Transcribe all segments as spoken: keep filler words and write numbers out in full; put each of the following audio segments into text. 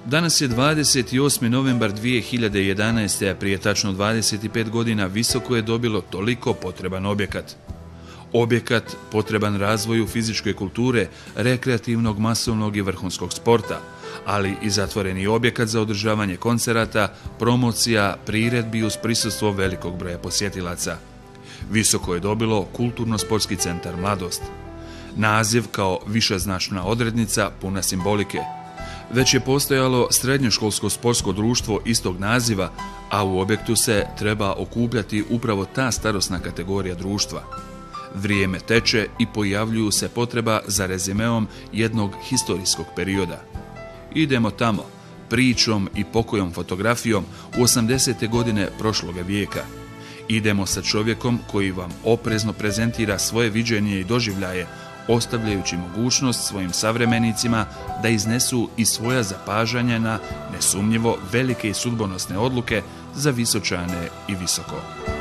Danas je dvadeset osmi novembar dvije hiljade jedanaeste. a prije tačno dvadeset pet godina Visoko je dobilo toliko potreban objekat. Objekat potreban razvoju fizičke kulture, rekreativnog, masovnog i vrhunskog sporta, ali i zatvoreni objekat za održavanje koncerata, promocija, priredbi uz prisustvo velikog broja posjetilaca. Visoko je dobilo Kulturno-sportski centar Mladost. Naziv kao višeznačna odrednica puna simbolike. Već je postojalo srednjoškolsko sportsko društvo istog naziva, a u objektu se treba okupljati upravo ta starosna kategorija društva. Vrijeme teče i pojavljuju se potreba za rezimeom jednog historijskog perioda. Idemo tamo, pričom i pokojom fotografijom u osamdesete godine prošloga vijeka. Idemo sa čovjekom koji vam oprezno prezentira svoje viđenje i doživljaje, ostavljajući mogućnost svojim savremenicima da iznesu i svoja zapažanja na nesumnjivo velike i sudbonosne odluke za Visočane i Visoko.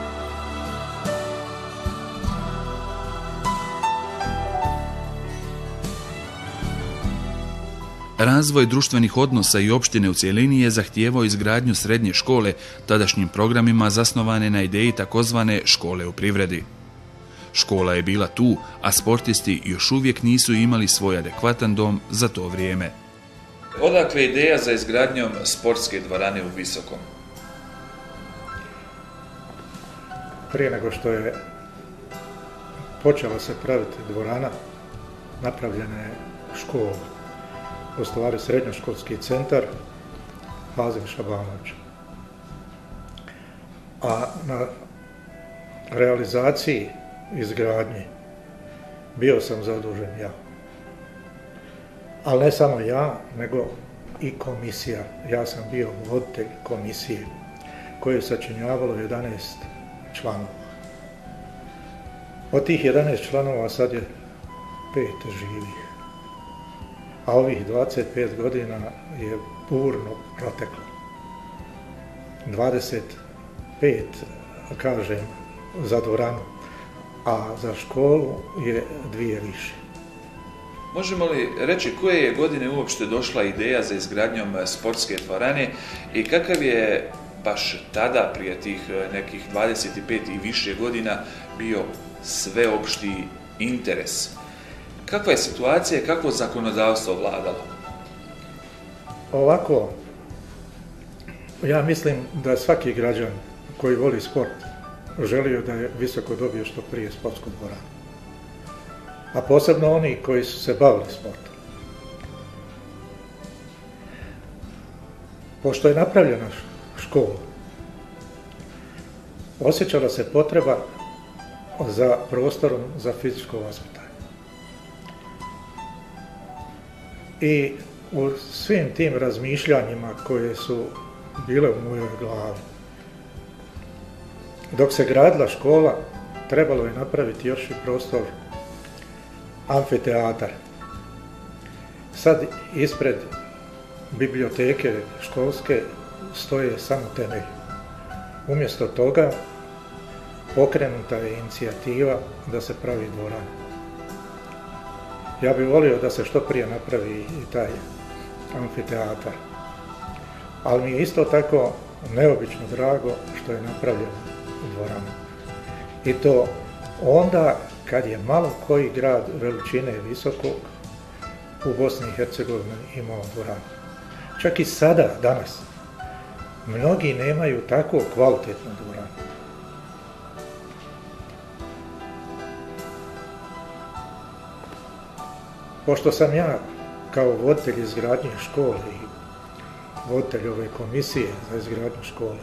Razvoj društvenih odnosa i opštine u cjelini je zahtijevao izgradnju srednje škole, tadašnjim programima zasnovane na ideji takozvane škole u privredi. Škola je bila tu, a sportisti još uvijek nisu imali svoj adekvatan dom za to vrijeme. Odakle ideja za izgradnjom sportske dvorane u Visokom? Prije nego što je počela se praviti dvorana, napravljena je škola. U stvari srednjoškolski centar Hazim Šabanović. A na realizaciji izgradnje bio sam zadužen ja. Ali ne samo ja, nego i komisija. Ja sam bio voditelj komisije koje je sačinjavalo jedanaest članova. Od tih jedanaest članova sad je pet živih. A ovih dvadeset pet godina je burno proteklo. dvadeset pet, kažem, za dvoranu, a za školu je dvije više. Možemo li reći koje je godine uopšte došla ideja za izgradnjom sportske dvorane i kakav je baš tada, prije tih nekih dvadeset pet i više godina, bio sveopšti interes? Kakva je situacija i kakvo zakonodavstvo vladalo? Ovako, ja mislim da svaki građan koji voli sport želio da je Visoko dobio što prije sportsku dvoranu. A posebno oni koji su se bavili sportom. Pošto je napravljena škola, osjećala se potreba za prostorom za fizičko vaspitanje. I u svim tim razmišljanjima koje su bile u mojoj glavi, dok se gradila škola, trebalo je napraviti još i prostor amfiteatar. Sad ispred biblioteke školske stoje samo temelji. Umjesto toga pokrenuta je inicijativa da se pravi dvorana. Ja bih volio da se što prije napravi i taj amfiteatar. Ali mi je isto tako neobično drago što je napravljeno dvorana. I to onda kad je malo koji grad veličine Visokog u Bosni i Hercegovini imao dvoranu. Čak i sada, danas, mnogi nemaju tako kvalitetnu dvoranu. Pošto sam ja kao voditelj izgradnje škole i voditelj ove komisije za izgradnju škole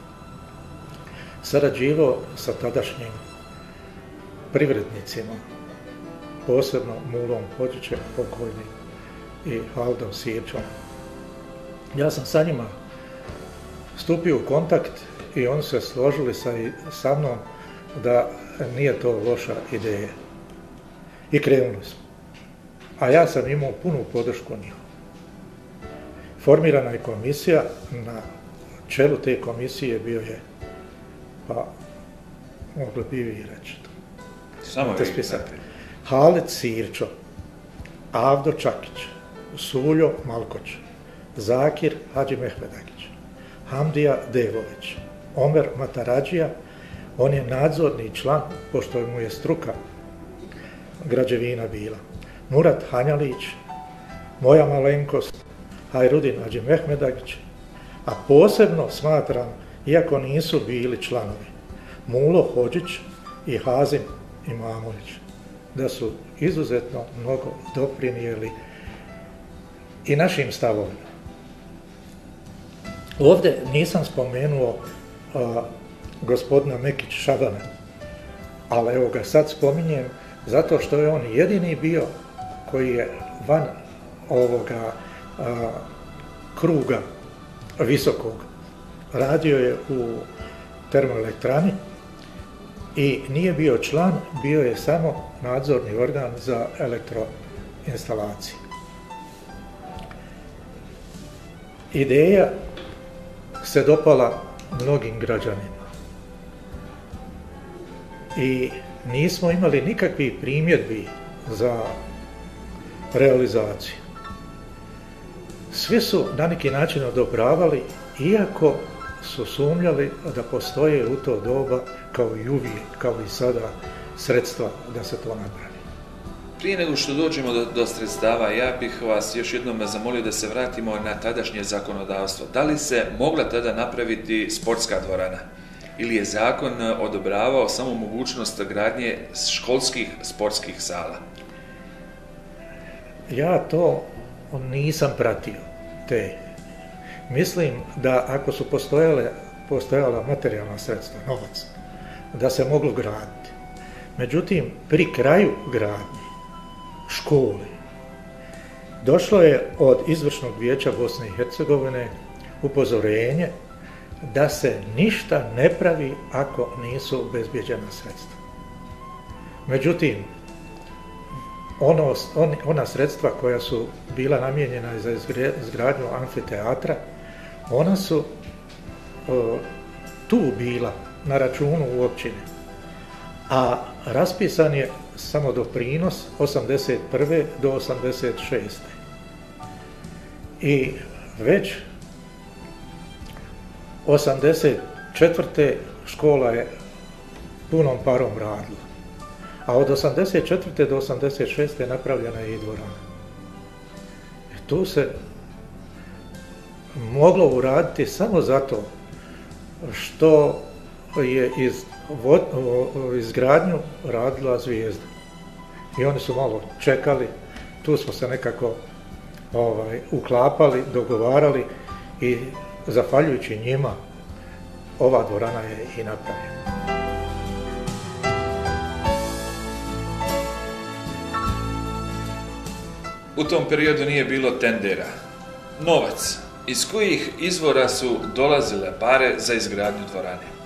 sarađivao sa tadašnjim privrednicima, posebno Mulom Hođićem, pokojnim, i Haldom Sirčom. Ja sam sa njima stupio u kontakt i oni se složili sa, sa mnom da nije to loša ideja. I krenuli smo. A ja sam imao punu podršku njihovu. Formirana je komisija, na čelu te komisije bio je, pa mogli bi vi reći to. Samo vi znate. Halid Sirčo, Avdo Čakić, Suljo Malkoć, Zakir Hadži Mehmedagić, Hamdija Devović, Omer Mataradžija, on je nadzorni član, pošto mu je struka građevina bila, Murat Hanjalić, moja malenkost, Hajrudin Hadži Mehmedagić, a posebno smatram, iako nisu bili članovi, Mulo Hodžić i Hazim Imamović, da su izuzetno mnogo doprinijeli i našim stavovima. Ovdje nisam spomenuo a, gospodina Mekić Šabana, ali evo ga sad spominjem zato što je on jedini bio koji je van ovoga a, kruga visokog. Radio je u termoelektrani i nije bio član, bio je samo nadzorni organ za elektroinstalacije. Ideja se dopala mnogim građanima i nismo imali nikakvih primjedbi za realizaciju. Svi su na neki način odobravali, iako su sumnjali da postoje u to doba, kao i uvijek, kao i sada, sredstva da se to napravi. Prije nego što dođemo do, do sredstava, ja bih vas još jednom zamolio da se vratimo na tadašnje zakonodavstvo. Da li se mogla tada napraviti sportska dvorana? Ili je zakon odobravao samo mogućnost gradnje školskih sportskih sala? Ja to nisam pratio, te. Mislim da ako su postojale, postojala materijalna sredstva, novac, da se moglo graditi. Međutim, pri kraju gradnje škole došlo je od izvršnog vijeća Bosne i Hercegovine upozorenje da se ništa ne pravi ako nisu obezbeđena sredstva. Međutim, ono, on, ona sredstva koja su bila namijenjena za izgradnju amfiteatra, ona su o, tu bila na računu u općini, a raspisan je samo doprinos osamdeset prve do osamdeset šeste I već osamdeset četvrte škola je punom parom radila, a od osamdeset četvrte do osamdeset šeste napravljena je i dvorana. E, tu se moglo uraditi samo zato što je iz izgradnju radila Zvijezda. I oni su malo čekali, tu smo se nekako ovaj, uklapali, dogovarali i zahvaljujući njima ova dvorana je i napravljena. U tom periodu nije bilo tendera. Novac. Iz kojih izvora su dolazile pare za izgradnju dvorane?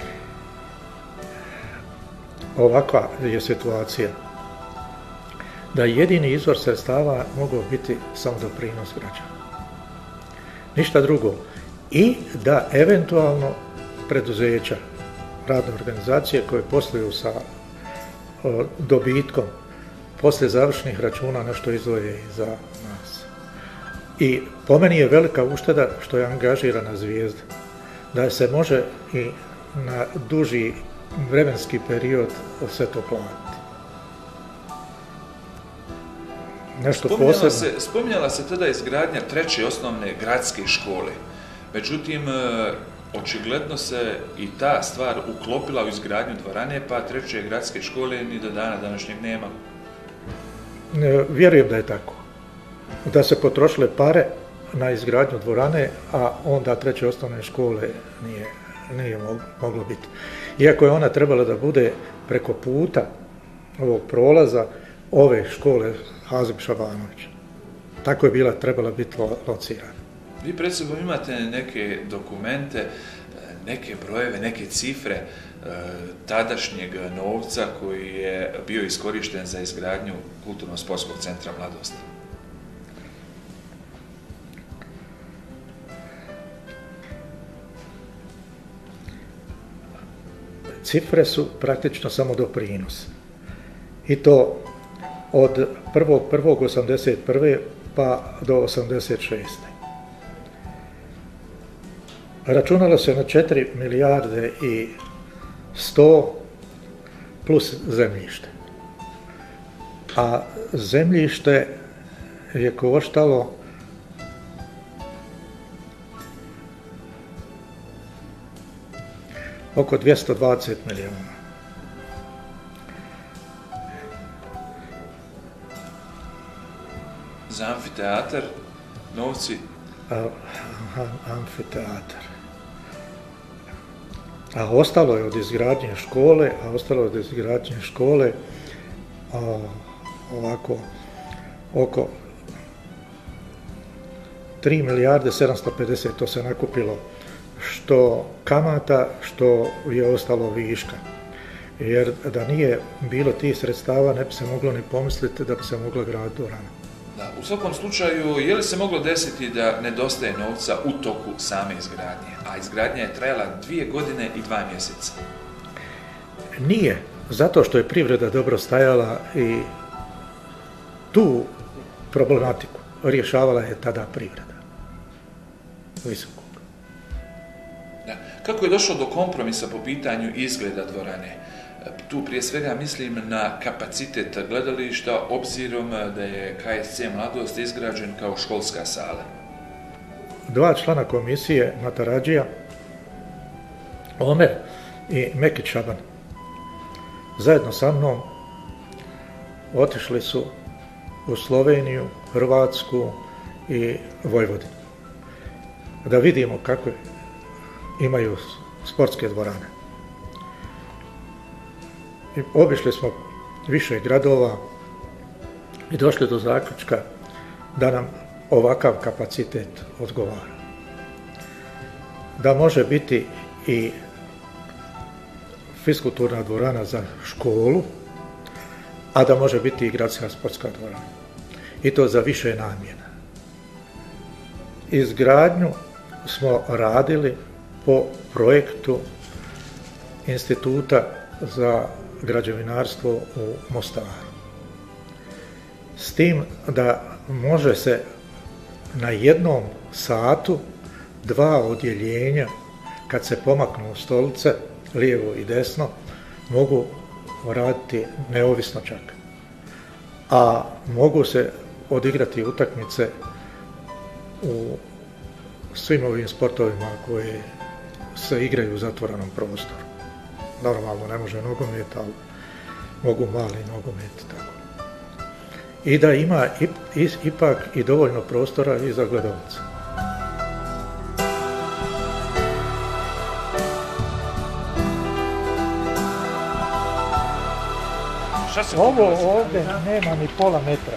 Ovakva je situacija da jedini izvor sredstava mogao biti samo doprinos građana. Ništa drugo. I da eventualno preduzeća, radne organizacije koje posluju sa o, dobitkom, poslije završnih računa nešto izdvoje i za nas. I po meni je velika ušteda što je angažirana Zvijezda, da se može i na duži vremenski period sve to platiti. Nešto spominjala posebno. Se, spominjala se tada izgradnja treće osnovne gradske škole. Međutim, očigledno se i ta stvar uklopila u izgradnju dvorane, pa treće gradske škole ni do dana današnjeg nema. Vjerujem da je tako. Da se potrošile pare na izgradnju dvorane, a onda treće osnovne škole nije, nije moglo biti. Iako je ona trebala da bude preko puta ovog prolaza ove škole Hazim Šabanović. Tako je bila trebala biti locirana. Vi pred sobom imate neke dokumente, neke brojeve, neke cifre tadašnjeg novca koji je bio iskorišten za izgradnju Kulturno-sportskog centra Mladost. Cifre su praktično samo doprinos. I to od prvog prvog osamdeset prve pa do osamdeset šeste Računalo se na četiri milijarde i sto plus zemljište. A zemljište je koštalo oko dvjesto dvadeset milijuna. Za amfiteatar novci? A, a, amfiteatar. A ostalo je od izgradnje škole, a ostalo je od izgradnje škole a, ovako oko tri milijarde sedamsto pedeset, to se nakupilo što kamata, što je ostalo viška. Jer da nije bilo tih sredstava ne bi se moglo ni pomisliti da bi se moglo graditi dvorana. Da, u svakom slučaju, je li se moglo desiti da nedostaje novca u toku same izgradnje? A izgradnja je trajala dvije godine i dva mjeseca. Nije, zato što je privreda dobro stajala i tu problematiku rješavala je tada privreda. Visokog. Da. Kako je došlo do kompromisa po pitanju izgleda dvorane? Tu prije svega mislim na kapacitet gledališta, obzirom da je K S C Mladost izgrađen kao školska sala. Dva člana komisije, Mataradžija, Omer i Mekić Šaban, zajedno sa mnom otišli su u Sloveniju, Hrvatsku i Vojvodinu. Da vidimo kako imaju sportske dvorane. I obišli smo više gradova i došli do zaključka da nam ovakav kapacitet odgovara. Da može biti i fiskulturna dvorana za školu, a da može biti i gradska sportska dvorana. I to za više namjena. Izgradnju smo radili po projektu Instituta za građevinarstvo u Mostaru. S tim da može se na jednom satu dva odjeljenja, kad se pomaknu stolice, lijevo i desno, mogu raditi neovisno čak. A mogu se odigrati utakmice u svim ovim sportovima koje se igraju u zatvorenom prostoru. Normalno ne može nogomet, ali mogu mali nogomet. Tako. I da ima ipak i dovoljno prostora i za gledalce. Ovo ovdje nema ni pola metra.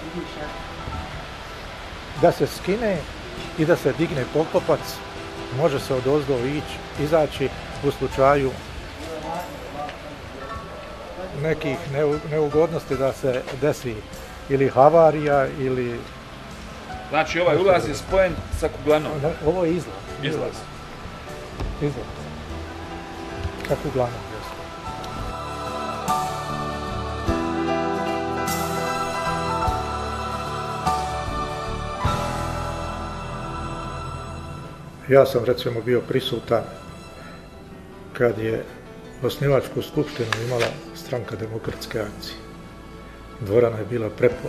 Da se skine i da se digne poklopac, može se odozdo ići, izaći u slučaju nekih neugodnosti da se desi ili havarija ili... Znači ovaj ulaz je spojen sa kuglanom? Ovo je izlaz. Izlaz. Izlaz. Sa kuglanom. Ja sam recimo bio prisutan kad je osnivačku skupštinu imala Stranka demokratske akcije. Dvorana je bila prepuna.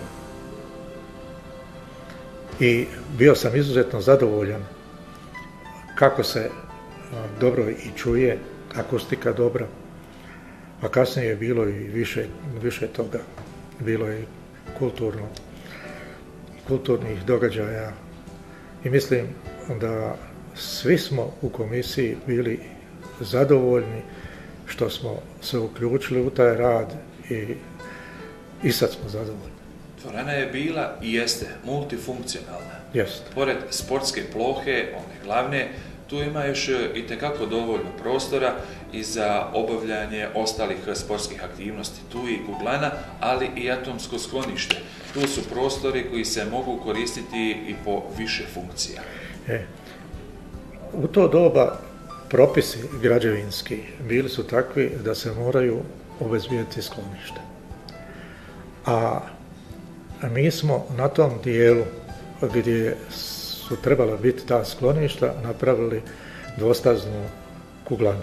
I bio sam izuzetno zadovoljan kako se dobro i čuje, akustika dobra, a kasnije je bilo i više, više toga. Bilo je kulturno, kulturnih događaja i mislim da svi smo u komisiji bili zadovoljni što smo se uključili u taj rad i, i sad smo zadovoljni. Dvorana je bila i jeste multifunkcionalna. Jest. Pored sportske plohe, one glavne, tu ima još itekako dovoljno prostora i za obavljanje ostalih sportskih aktivnosti. Tu je i kuglana, ali i atomsko sklonište. Tu su prostori koji se mogu koristiti i po više funkcija. E, u to doba propisi građevinski bili su takvi da se moraju obezbijediti sklonište. A mi smo na tom dijelu gdje su trebala biti ta skloništa napravili dvostaznu kuglanu.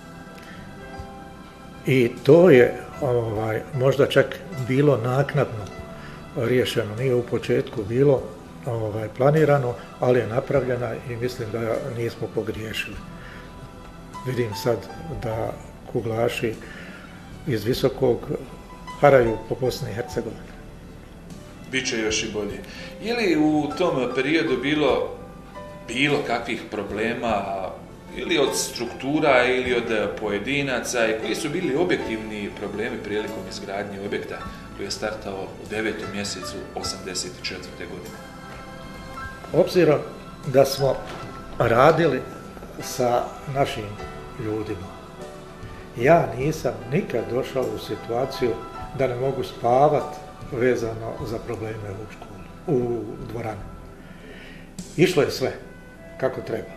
I to je ovaj, možda čak bilo naknadno riješeno, nije u početku bilo ovaj, planirano, ali je napravljena i mislim da nismo pogriješili. Vidim sad da kuglaši iz Visokog haraju po Bosni i Hercegovini. Biće još i bolje. Je li u tom periodu bilo bilo kakvih problema ili od struktura ili od pojedinaca i koji su bili objektivni problemi prilikom izgradnje objekta koji je startao u devetom mjesecu osamdeset četvrte. godine? Obzirom da smo radili sa našim ljudima, ja nisam nikad došao u situaciju da ne mogu spavati vezano za probleme u školu, u dvorani. Išlo je sve kako treba.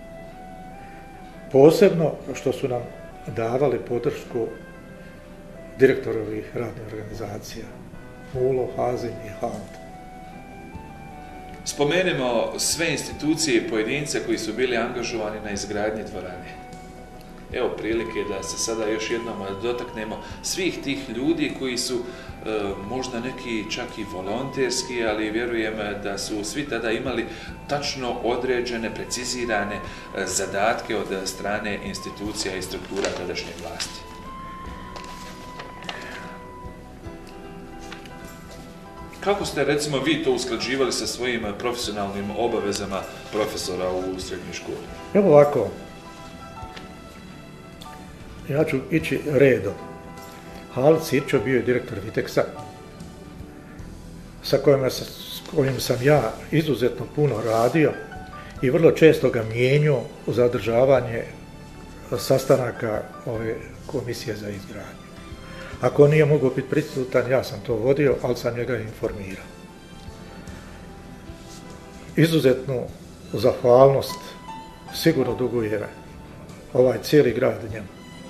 Posebno što su nam davali podršku direktorovih radnih organizacija, Mulo, Hazin i Halt. Spomenimo sve institucije i pojedince koji su bili angažovani na izgradnji dvorane. Evo prilike da se sada još jednom dotaknemo svih tih ljudi koji su e, možda neki čak i volonterski, ali vjerujem da su svi tada imali tačno određene, precizirane e, zadatke od strane institucija i struktura tadašnje vlasti. Kako ste, recimo, vi to usklađivali sa svojim profesionalnim obavezama profesora u srednjoj školi? Evo ovako, ja ću ići redom. Halit Sirčo bio je direktor Viteksa, sa kojim, s kojim sam ja izuzetno puno radio i vrlo često ga mijenjao za održavanje sastanaka ove komisije za izgradnju. Ako nije mogao biti prisutan, ja sam to vodio, ali sam njega informirao. Izuzetnu zahvalnost sigurno duguje ovaj cijeli grad njemu.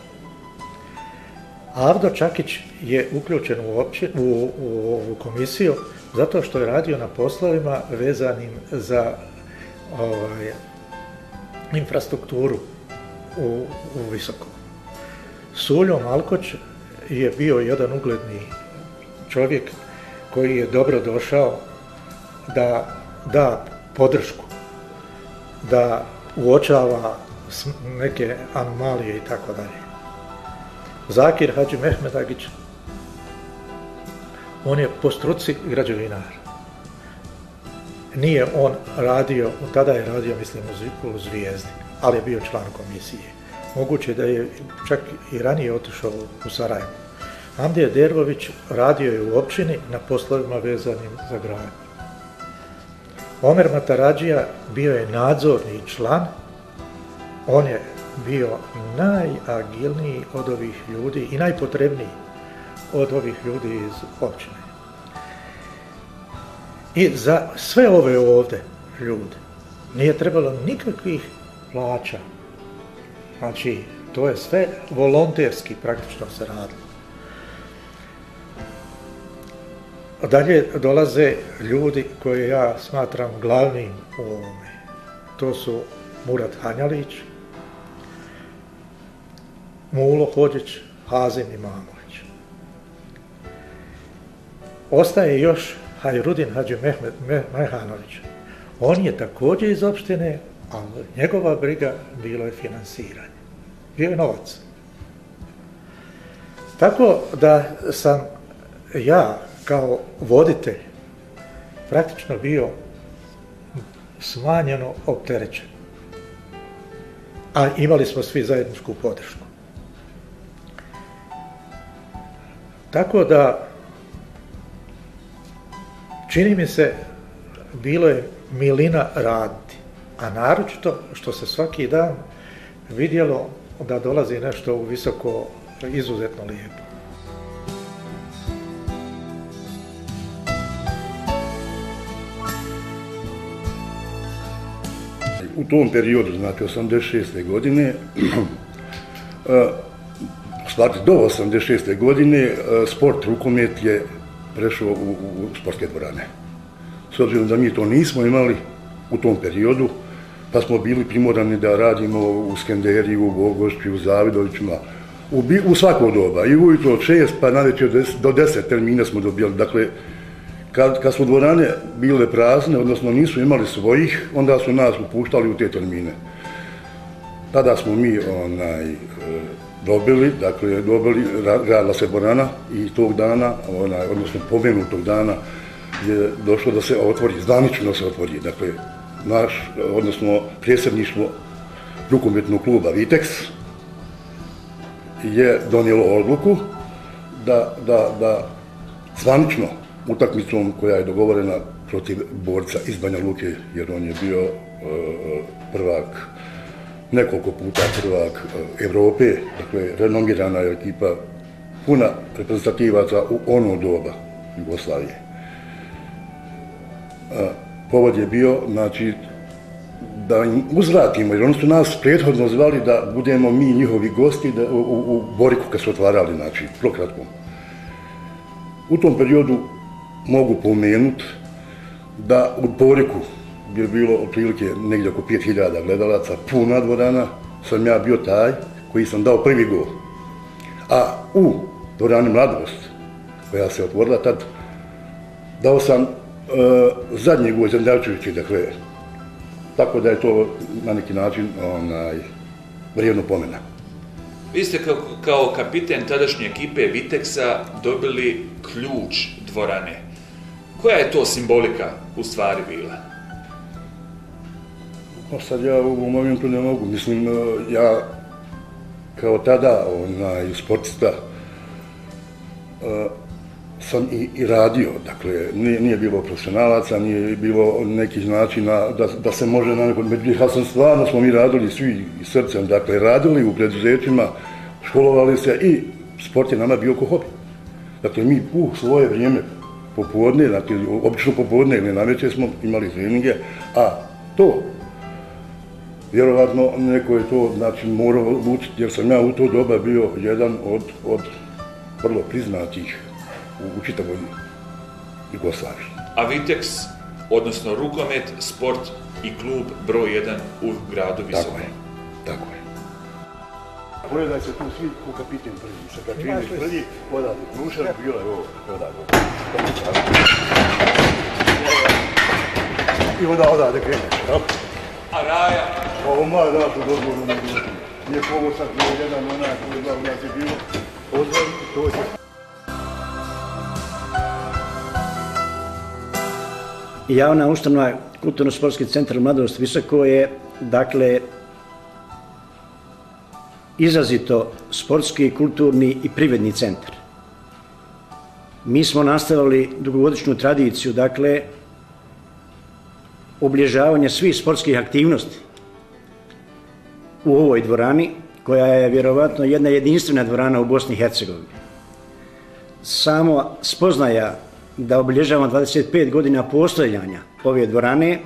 Avdo Čakić je uključen u, opći, u, u ovu komisiju zato što je radio na poslovima vezanim za ovaj, infrastrukturu u, u Visokom. Suljo Malkoć je bio jedan ugledni čovjek koji je dobro došao da da podršku, da uočava neke anomalije i tako dalje. Zakir Hadži Mehmedagić, on je po struci građevinar. Nije on radio, tada je radio, mislim, u Zvijezdi, ali je bio član komisije. Moguće da je čak i ranije otišao u Sarajevo. Hamdija Dervović radio je u općini na poslovima vezanim za gradnju. Omer Mataradžija bio je nadzorni član, on je bio najagilniji od ovih ljudi i najpotrebniji od ovih ljudi iz općine. I za sve ove ovdje ljude nije trebalo nikakvih plaća. Znači, to je sve volonterski praktično se radilo. Dalje dolaze ljudi koje ja smatram glavnim u ovome. To su Murat Hanjalić, Mulo Hođić, Hazin i Mamović. Ostaje još Hajrudin Hadži Mehmed Mehanović. On je također iz opštine, ali njegova briga bilo je finansiranje. Bio je novac. Tako da sam ja kao voditelj praktično bio smanjeno opterećen. A imali smo svi zajedničku podršku. Tako da, čini mi se, bilo je milina raditi, a naročito što se svaki dan vidjelo da dolazi nešto u Visoko izuzetno lijepo. U tom periodu, znači osamdeset šeste. godine, stvari do osamdeset šeste. godine, sport rukomet je prešao u, u sportske dvorane. S obzirom da mi to nismo imali u tom periodu, pa smo bili primorani da radimo u Skenderiji, u Bogošći, u Zavidovićima, u, u svako doba. I ujutro od šest pa navečer do deset termina smo dobijali. Dakle, kad, kad su dvorane bile prazne, odnosno nisu imali svojih, onda su nas upuštali u te termine. Tada smo mi onaj, dobili, dakle, dobili, radila se dvorana i tog dana, onaj, odnosno pomenutog dana, je došlo da se otvori, zvanično se otvori, dakle, naš, odnosno predsjedništvo rukometnog kluba Viteks je donijelo odluku da, da, da zvanično utakmicom koja je dogovorena protiv borca iz Banja Luke, jer on je bio uh, prvak, nekoliko puta prvak Evrope, dakle, renomirana je ekipa, puna reprezentativaca u ono doba Jugoslavije. Povod je bio, znači, da im uzvratimo, jer oni su nas prethodno zvali da budemo mi njihovi gosti da, u, u Boriku kad su otvarali, znači, prokratkom. U tom periodu mogu pomenuti da u Boriku gdje je bilo otprilike negdje oko pet hiljada gledalaca, puna dvorana, sam ja bio taj koji sam dao prvi gol. A u dvorani Mladost, koja se otvorila tad, dao sam Uh, zadnji gol Zemljavčevići, dakle, tako da je to na neki način onaj, vrijedno pomena. Vi ste kao, kao kapiten tadašnje ekipe Viteksa dobili ključ dvorane. Koja je to simbolika u stvari bila? No, sad ja u ovom momentu ne mogu. Mislim, ja kao tada onaj, sportista uh, sam i, i radio, dakle, nije, nije bilo profesionalaca, nije bilo nekih načina da, da se može na nekog, ja sam stvarno, smo mi radili svi srcem, dakle, radili u preduzećima, školovali se i sport je nama bio ko hobi. Dakle, mi u svoje vrijeme, popodne, dakle, obično popodne ili navečer smo imali treninge, a to, vjerovatno, neko je to, znači, morao učiti, jer sam ja u to doba bio jedan od, od vrlo priznatih u čitavoj Jugoslaviji. A Viteks, odnosno rukomet, sport i klub broj jedan u gradu Visoko. Tako je, tako je. Pogledaj se tu svi ko kapiten prvi, sa kapiten prvi, odavde Krušar, bilo je ovo, odavde. I onda odavde kreneš, tako? A Raja? Ovo malo da su dozvoljno ne bilo. Nije ovo sad bilo jedan onak koji da u nas je bilo, ozvali, to je. Javna ustanova Kulturno-sportski centar Mladost Visoko je, dakle, izrazito sportski, kulturni i privredni centar. Mi smo nastavili dugogodišnju tradiciju, dakle, obilježavanja svih sportskih aktivnosti u ovoj dvorani, koja je vjerovatno jedna jedinstvena dvorana u Bosni i Hercegovini. Samo spoznaja da obilježavamo dvadeset pet godina postojanja ove dvorane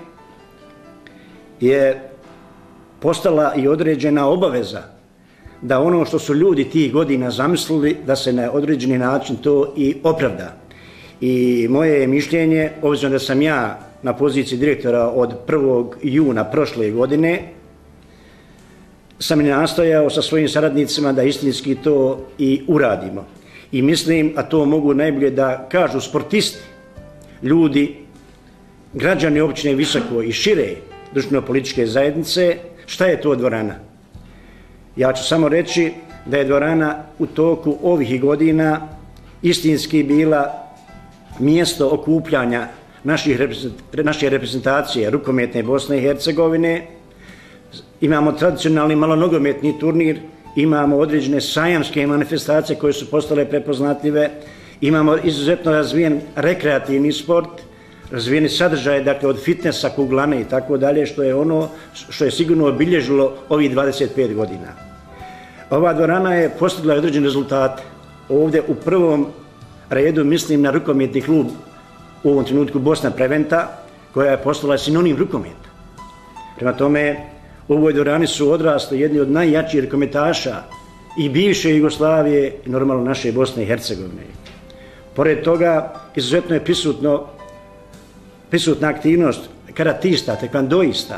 je postala i određena obaveza da ono što su ljudi tih godina zamislili da se na određeni način to i opravda. I moje je mišljenje, obzirom da sam ja na poziciji direktora od prvog juna prošle godine, sam i nastojao sa svojim saradnicima da istinski to i uradimo. I mislim, a to mogu najbolje da kažu sportisti, ljudi, građani općine Visoko i šire društveno-političke zajednice, šta je to dvorana? Ja ću samo reći da je dvorana u toku ovih godina istinski bila mjesto okupljanja naših naše reprezentacije rukometne Bosne i Hercegovine. Imamo tradicionalni malonogometni turnir, imamo određene sajamske manifestacije koje su postale prepoznatljive, imamo izuzetno razvijen rekreativni sport, razvijeni sadržaje, dakle, od fitnesa, kuglane i tako dalje, što je ono što je sigurno obilježilo ovih dvadeset pet godina. Ova dvorana je postigla određene rezultate. Ovdje u prvom redu mislim na rukometni klub u ovom trenutku Bosna Preventa, koja je postala sinonim rukometa. Prema tome, u ovoj dvorani su odrasli jedni od najjačih rukometaša i bivše Jugoslavije i normalno naše Bosne i Hercegovine. Pored toga, izuzetno je prisutno, prisutna aktivnost karatista, tekvandoista,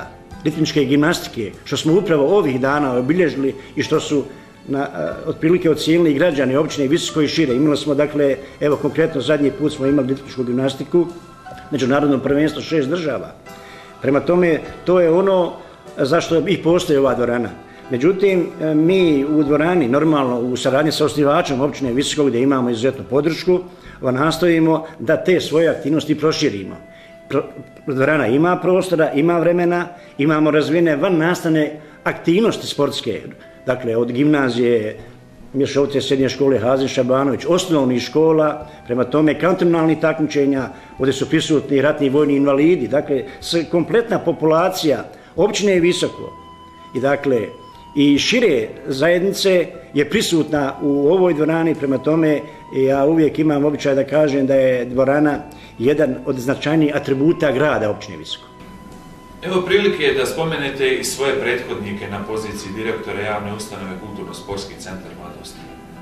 ritmičke gimnastike, što smo upravo ovih dana obilježili i što su na, otprilike ocijenili građani općine Visoko i šire. Imali smo, dakle, evo konkretno zadnji put smo imali ritmičku gimnastiku, međunarodno prvenstvo šest država. Prema tome, to je ono zašto i postoji ova dvorana. Međutim, mi u dvorani, normalno u saradnji sa osnivačem općine Visoko, gdje imamo izuzetnu podršku, nastojimo da te svoje aktivnosti proširimo. Dvorana ima prostora, ima vremena, imamo razvijene van nastane aktivnosti sportske, dakle od gimnazije, mješovite srednje škole Hazin Šabanović, osnovnih škola, prema tome kantonalnih takmičenja, ovdje su prisutni ratni vojni invalidi, dakle kompletna populacija općine je Visoko i dakle i šire zajednice je prisutna u ovoj dvorani, prema tome ja uvijek imam običaj da kažem da je dvorana jedan od značajnijih atributa grada općine Visoko. Evo prilike da spomenete i svoje prethodnike na poziciji direktora javne ustanove Kulturno-sportski centar Mladost.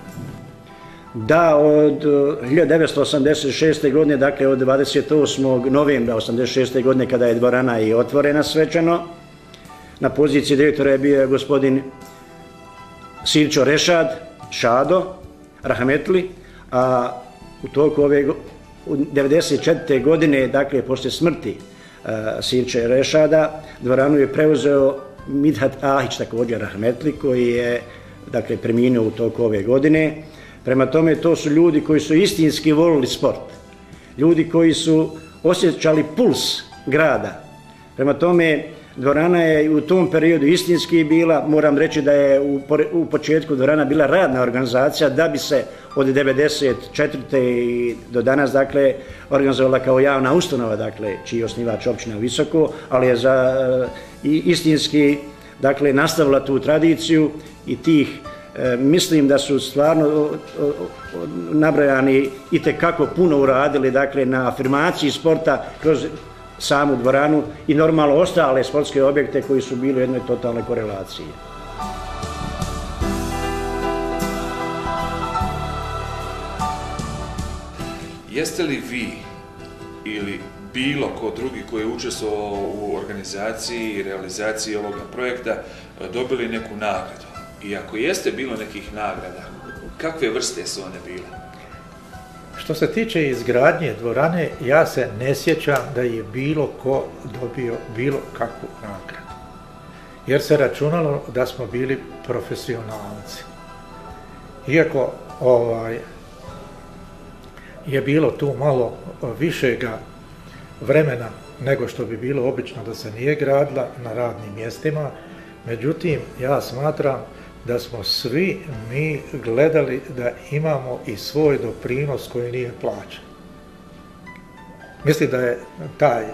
Da, od hiljadu devetsto osamdeset šeste. godine, dakle od dvadeset osmog novembra osamdeset šeste. godine kada je dvorana i otvorena svečano, na poziciji direktora je bio gospodin Sirčo Rešad, Šado, Rahmetli, a u toku ove devedeset četvrte. godine, dakle poslije smrti Sirče Rešada, dvoranu je preuzeo Midhat Ahić, također Rahmetli, koji je dakle preminuo u toku ove godine. Prema tome, to su ljudi koji su istinski volili sport, ljudi koji su osjećali puls grada. Prema tome, dvorana je u tom periodu istinski bila, moram reći da je u, u početku dvorana bila radna organizacija da bi se od devedeset četvrte. do danas dakle organizovala kao javna ustanova, dakle čiji je osnivač općina Visoko, ali je za i istinski dakle nastavila tu tradiciju i tih e, mislim da su stvarno o, o, o, nabrojani itekako puno uradili dakle na afirmaciji sporta kroz samu dvoranu i normalno ostale sportske objekte koji su bili u jednoj totalnoj korelaciji. Jeste li vi ili bilo ko drugi koji je učestvovao u organizaciji i realizaciji ovoga projekta dobili neku nagradu? I ako jeste bilo nekih nagrada, kakve vrste su one bile? Što se tiče izgradnje dvorane, ja se ne sjećam da je bilo ko dobio bilo kakvu nagradu. Jer se računalo da smo bili profesionalci. Iako ovaj, je bilo tu malo višega vremena nego što bi bilo obično da se nije gradila na radnim mjestima, međutim ja smatram da smo svi mi gledali da imamo i svoj doprinos koji nije plaćen. Mislim da je taj,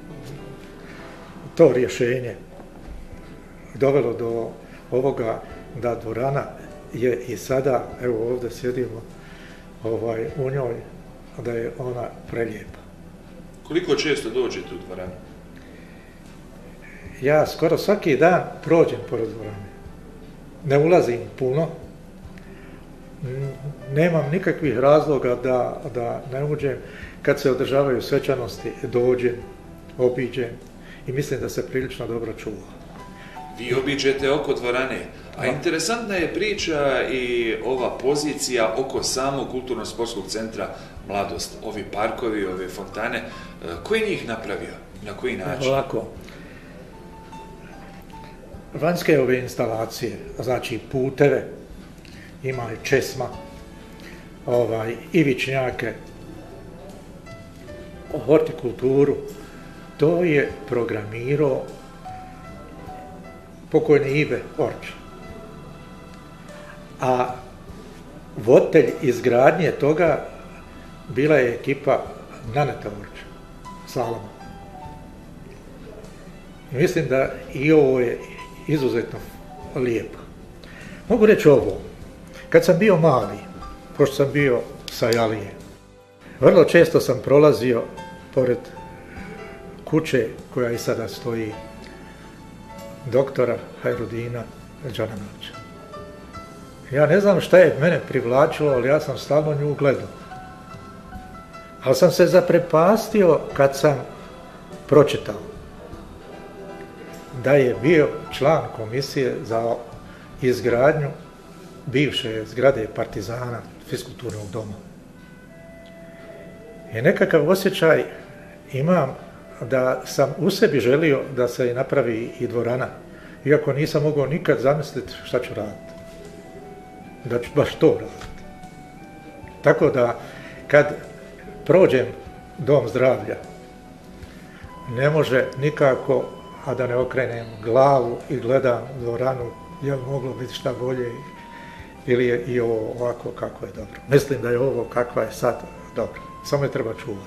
to rješenje dovelo do ovoga da dvorana je i sada, evo ovdje sjedimo ovaj, u njoj, da je ona prelijepa. Koliko često dođete u dvoranu? Ja skoro svaki dan prođem pored dvorane. Ne ulazim puno, nemam nikakvih razloga da, da ne uđem. Kad se održavaju svečanosti, dođem, obiđem i mislim da se prilično dobro čuva. Vi obiđete oko dvorane, a interesantna je priča i ova pozicija oko samog Kulturno-sportskog centra Mladost, ovi parkovi, ove fontane. Ko je njih napravio? Na koji način? Ovako. Vanjske ove instalacije, znači puteve, ima i česma, ovaj, ivičnjake, hortikulturu, to je programirao pokojni Ive Orč. A voditelj izgradnje toga bila je ekipa Naneta Orča, Salama. I mislim da i ovo je izuzetno lijepo. Mogu reći ovo, kad sam bio mali, pošto sam bio sa Jalije, vrlo često sam prolazio pored kuće koja i sada stoji doktora Hajrudina Đananovića. Ja ne znam šta je mene privlačilo, ali ja sam stalno nju gledao. Ali sam se zaprepastio kad sam pročitao da je bio član komisije za izgradnju bivše zgrade Partizana fiskulturnog doma. I nekakav osjećaj imam da sam u sebi želio da se napravi i dvorana, iako nisam mogao nikad zamisliti šta ću raditi. Da ću baš to raditi. Tako da, kad prođem dom zdravlja, ne može nikako, a da ne okrenem glavu i gledam dvoranu, je li moglo biti šta bolje ili je i ovo ovako kako je dobro. Mislim da je ovo kakva je sad dobro. Samo je treba čuvati.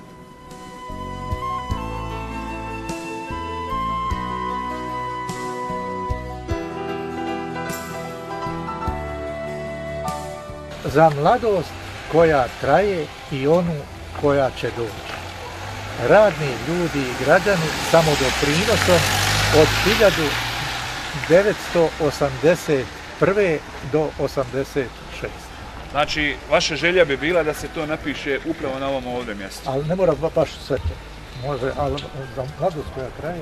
Za mladost koja traje i onu koja će doći. Radni ljudi i građani samodoprinosom od hiljadu devetsto osamdeset prve do osamdeset šeste. Znači, vaša želja bi bila da se to napiše upravo na ovom ovdje mjestu. Ali ne mora baš sve to. Može, ali za mladost koja traje.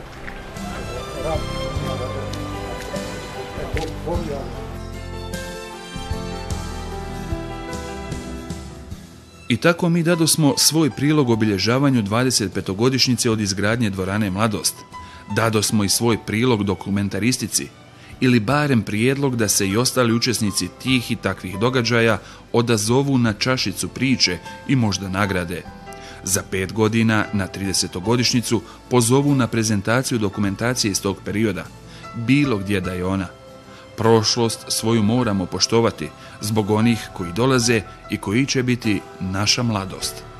I tako mi dadosmo svoj prilog obilježavanju dvadeset petogodišnjice od izgradnje dvorane Mladost. Dadosmo i svoj prilog dokumentaristici, ili barem prijedlog da se i ostali učesnici tih i takvih događaja odazovu na čašicu priče i možda nagrade. Za pet godina na tridesetogodišnjicu pozovu na prezentaciju dokumentacije iz tog perioda, bilo gdje da je ona. Prošlost svoju moramo poštovati zbog onih koji dolaze i koji će biti naša mladost.